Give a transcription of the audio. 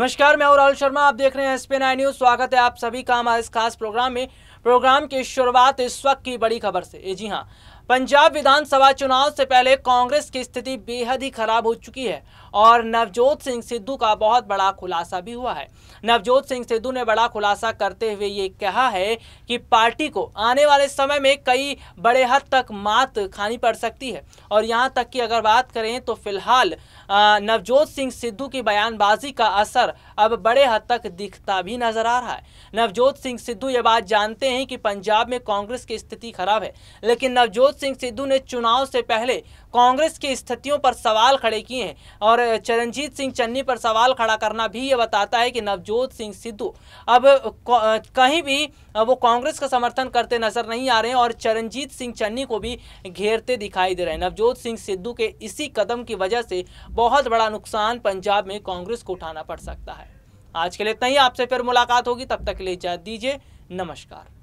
नमस्कार, मैं हूं राहुल शर्मा। आप देख रहे हैं SP9 न्यूज। स्वागत है आप सभी का हमारे इस खास प्रोग्राम में। प्रोग्राम की शुरुआत इस वक्त की बड़ी खबर से। जी हां, पंजाब विधानसभा चुनाव से पहले कांग्रेस की स्थिति बेहद ही खराब हो चुकी है और नवजोत सिंह सिद्धू का बहुत बड़ा खुलासा भी हुआ है। नवजोत सिंह सिद्धू ने बड़ा खुलासा करते हुए ये कहा है कि पार्टी को आने वाले समय में कई बड़े हद तक मात खानी पड़ सकती है और यहां तक कि अगर बात करें तो फिलहाल नवजोत सिंह सिद्धू की बयानबाजी का असर अब बड़े हद तक दिखता भी नजर आ रहा है। नवजोत सिंह सिद्धू ये बात जानते हैं कि पंजाब में कांग्रेस की स्थिति खराब है, लेकिन नवजोत सिंह सिद्धू ने चुनाव से पहले कांग्रेस की स्थितियों पर सवाल खड़े किए हैं और चरणजीत सिंह चन्नी पर सवाल खड़ा करना भी ये बताता है कि नवजोत सिंह सिद्धू अब कहीं भी वो कांग्रेस का समर्थन करते नजर नहीं आ रहे हैं और चरणजीत सिंह चन्नी को भी घेरते दिखाई दे रहे हैं। नवजोत सिंह सिद्धू के इसी कदम की वजह से बहुत बड़ा नुकसान पंजाब में कांग्रेस को उठाना पड़ सकता है। आज के लिए इतना ही। आपसे फिर मुलाकात होगी, तब तक के लिए इजाजत दीजिए। नमस्कार।